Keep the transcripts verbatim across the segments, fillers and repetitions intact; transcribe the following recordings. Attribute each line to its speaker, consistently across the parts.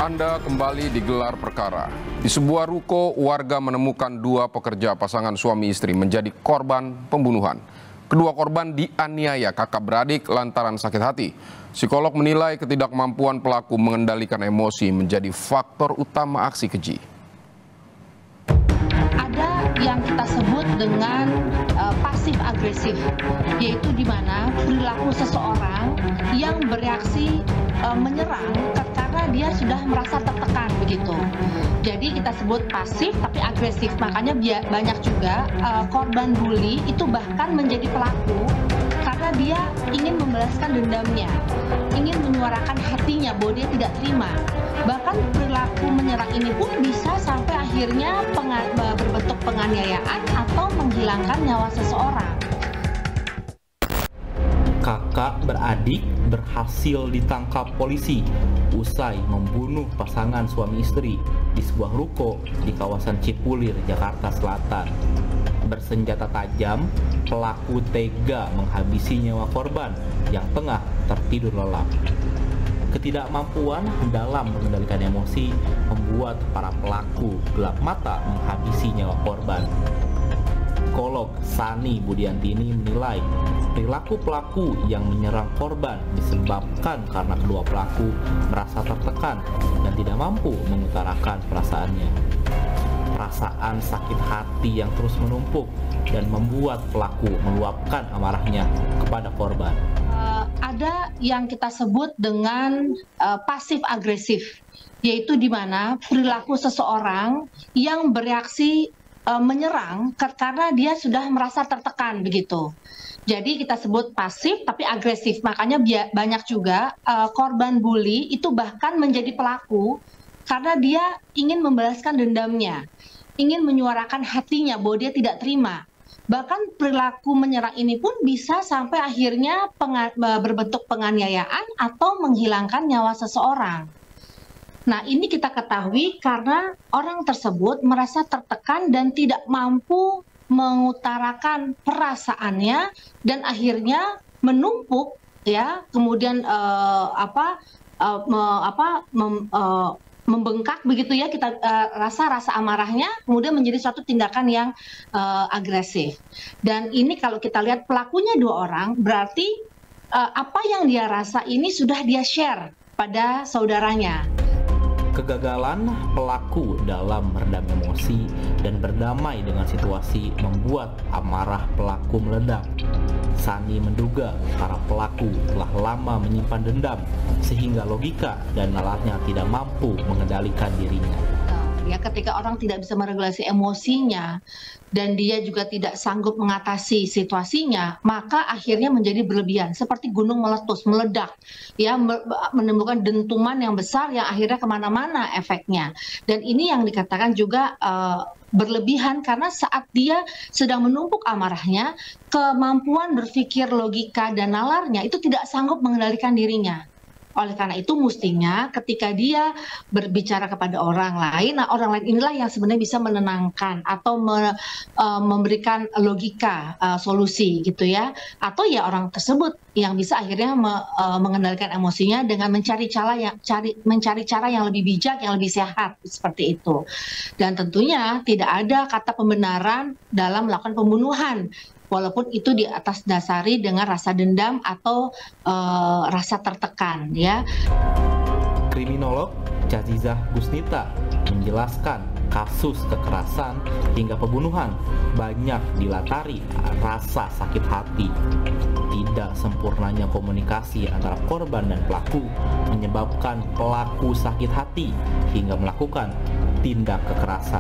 Speaker 1: Anda kembali digelar perkara. Di sebuah ruko, warga menemukan dua pekerja pasangan suami istri menjadi korban pembunuhan. Kedua korban dianiaya kakak beradik lantaran sakit hati. Psikolog menilai ketidakmampuan pelaku mengendalikan emosi menjadi faktor utama aksi keji.
Speaker 2: Ada yang kita sebut dengan uh, pasif agresif, yaitu di mana perilaku seseorang yang bereaksi uh, menyerang karena dia sudah merasa tertekan begitu. Jadi kita sebut pasif tapi agresif. Makanya banyak juga uh, korban bully itu bahkan menjadi pelaku karena dia ingin membalaskan dendamnya, ingin menyuarakan hatinya bahwa dia tidak terima. Bahkan perilaku menyerang ini pun bisa sampai akhirnya berbentuk penganiayaan atau menghilangkan nyawa seseorang.
Speaker 3: Kakak beradik berhasil ditangkap polisi usai membunuh pasangan suami istri di sebuah ruko di kawasan Cipulir, Jakarta Selatan. Bersenjata tajam, pelaku tega menghabisi nyawa korban yang tengah tertidur lelap. Ketidakmampuan dalam mengendalikan emosi membuat para pelaku gelap mata menghabisi nyawa korban. Psikolog Sani Budiantini menilai perilaku pelaku yang menyerang korban disebabkan karena kedua pelaku merasa tertekan dan tidak mampu mengutarakan perasaannya. Perasaan sakit hati yang terus menumpuk dan membuat pelaku meluapkan amarahnya kepada korban.
Speaker 2: Uh, ada yang kita sebut dengan uh, pasif agresif, yaitu di mana perilaku seseorang yang bereaksi uh, menyerang karena dia sudah merasa tertekan begitu. Jadi kita sebut pasif tapi agresif. Makanya banyak juga uh, korban bully itu bahkan menjadi pelaku karena dia ingin membalaskan dendamnya, ingin menyuarakan hatinya bahwa dia tidak terima. Bahkan perilaku menyerang ini pun bisa sampai akhirnya berbentuk penganiayaan atau menghilangkan nyawa seseorang. Nah, ini kita ketahui karena orang tersebut merasa tertekan dan tidak mampu mengutarakan perasaannya dan akhirnya menumpuk ya, kemudian uh, apa uh, me, apa mem, uh, membengkak begitu ya, kita uh, rasa rasa amarahnya kemudian menjadi suatu tindakan yang uh, agresif. Dan ini kalau kita lihat pelakunya dua orang, berarti uh, apa yang dia rasa ini sudah dia share pada saudaranya.
Speaker 3: Kegagalan pelaku dalam meredam emosi dan berdamai dengan situasi membuat amarah pelaku meledak. Sani menduga para pelaku telah lama menyimpan dendam sehingga logika dan nalarnya tidak mampu mengendalikan dirinya.
Speaker 2: Ya, ketika orang tidak bisa meregulasi emosinya dan dia juga tidak sanggup mengatasi situasinya, maka akhirnya menjadi berlebihan, seperti gunung meletus, meledak, ya, menimbulkan dentuman yang besar yang akhirnya kemana-mana efeknya. Dan ini yang dikatakan juga uh, berlebihan karena saat dia sedang menumpuk amarahnya, kemampuan berpikir logika dan nalarnya itu tidak sanggup mengendalikan dirinya. Oleh karena itu mestinya ketika dia berbicara kepada orang lain, nah orang lain inilah yang sebenarnya bisa menenangkan atau me, uh, memberikan logika uh, solusi gitu ya. Atau ya orang tersebut yang bisa akhirnya me, uh, mengendalikan emosinya dengan mencari cara yang cari mencari cara yang lebih bijak, yang lebih sehat seperti itu. Dan tentunya tidak ada kata pembenaran dalam melakukan pembunuhan, walaupun itu di atas dasari dengan rasa dendam atau uh, rasa tertekan ya.
Speaker 3: Kriminolog Cazizah Gusnita menjelaskan kasus kekerasan hingga pembunuhan banyak dilatari rasa sakit hati. Tidak sempurnanya komunikasi antara korban dan pelaku menyebabkan pelaku sakit hati hingga melakukan tindak kekerasan.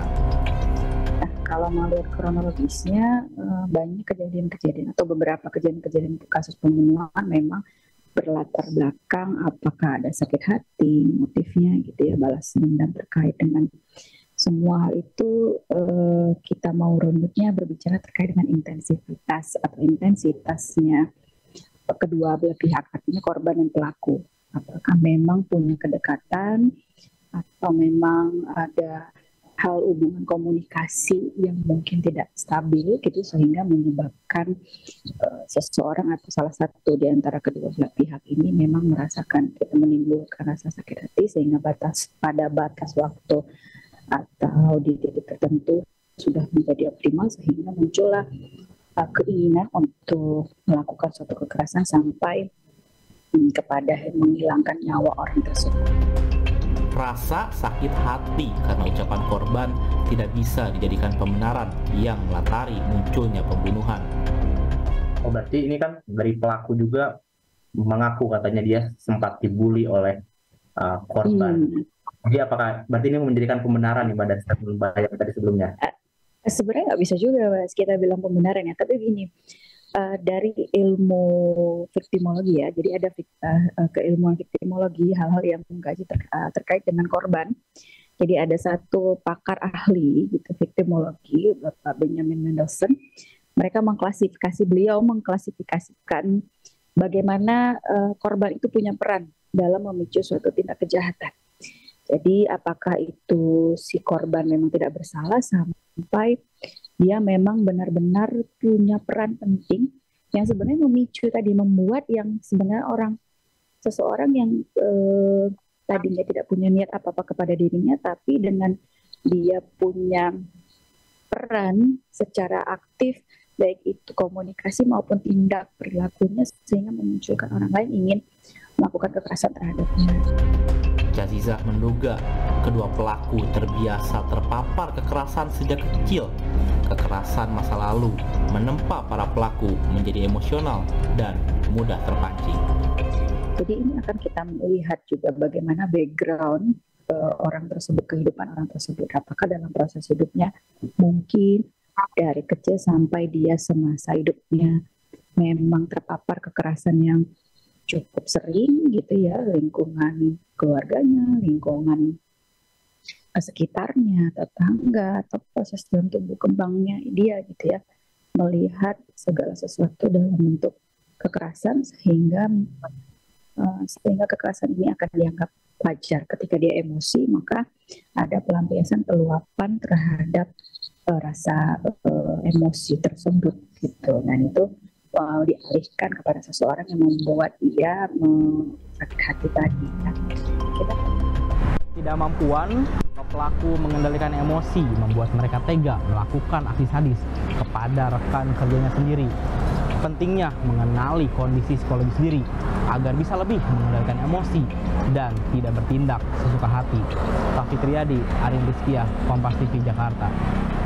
Speaker 4: Kalau melihat kronologisnya, banyak kejadian-kejadian atau beberapa kejadian-kejadian kasus pembunuhan memang berlatar belakang apakah ada sakit hati, motifnya gitu ya, balas dendam terkait dengan semua hal itu. Eh, kita mau runutnya berbicara terkait dengan intensitas atau intensitasnya kedua belah pihak, artinya korban dan pelaku. Apakah memang punya kedekatan atau memang ada hal hubungan komunikasi yang mungkin tidak stabil gitu sehingga menyebabkan uh, seseorang atau salah satu di antara kedua belah pihak ini memang merasakan kita menimbulkan rasa sakit hati sehingga batas pada batas waktu atau di titik tertentu sudah menjadi optimal sehingga muncullah uh, keinginan untuk melakukan suatu kekerasan sampai um, kepada menghilangkan nyawa orang tersebut.
Speaker 3: Rasa sakit hati karena ucapan korban tidak bisa dijadikan pembenaran yang melatari munculnya pembunuhan.
Speaker 5: Oh, berarti ini kan dari pelaku juga mengaku katanya dia sempat dibully oleh uh, korban. Hmm. Jadi apakah berarti ini menjadikan pembenaran nih dari statement yang tadi sebelumnya?
Speaker 4: Uh, sebenarnya nggak bisa juga Mas kita bilang pembenaran ya, tapi gini. Uh, dari ilmu viktimologi ya, jadi ada uh, keilmuan viktimologi hal-hal yang mengkaji ter, uh, terkait dengan korban. Jadi ada satu pakar ahli gitu viktimologi, Bapak Benjamin Mendelssohn. Mereka mengklasifikasi, beliau mengklasifikasikan bagaimana uh, korban itu punya peran dalam memicu suatu tindak kejahatan. Jadi apakah itu si korban memang tidak bersalah sampai dia memang benar-benar punya peran penting yang sebenarnya memicu tadi, membuat yang sebenarnya orang seseorang yang eh, tadinya tidak punya niat apa-apa kepada dirinya, tapi dengan dia punya peran secara aktif baik itu komunikasi maupun tindak perilakunya sehingga memunculkan orang lain ingin melakukan kekerasan terhadapnya.
Speaker 3: Jazizah menduga kedua pelaku terbiasa terpapar kekerasan sejak kecil. Kekerasan masa lalu menempa para pelaku menjadi emosional dan mudah terpancing.
Speaker 4: Jadi ini akan kita melihat juga bagaimana background uh, orang tersebut, kehidupan orang tersebut. Apakah dalam proses hidupnya mungkin dari kecil sampai dia semasa hidupnya memang terpapar kekerasan yang cukup sering gitu ya, lingkungan keluarganya, lingkungan sekitarnya, tetangga, atau proses dalam tumbuh kembangnya dia gitu ya, melihat segala sesuatu dalam bentuk kekerasan sehingga uh, sehingga kekerasan ini akan dianggap wajar. Ketika dia emosi maka ada pelampiasan peluapan terhadap uh, rasa uh, emosi tersebut gitu, dan itu uh, dialihkan kepada seseorang yang membuat dia sakit hati tadi. Nah, kita
Speaker 6: ketidakmampuan pelaku mengendalikan emosi membuat mereka tega melakukan aksi sadis kepada rekan kerjanya sendiri. Pentingnya mengenali kondisi psikologis diri agar bisa lebih mengendalikan emosi dan tidak bertindak sesuka hati. Taufik Riyadi, Arin Rizkiah, Kompas T V Jakarta.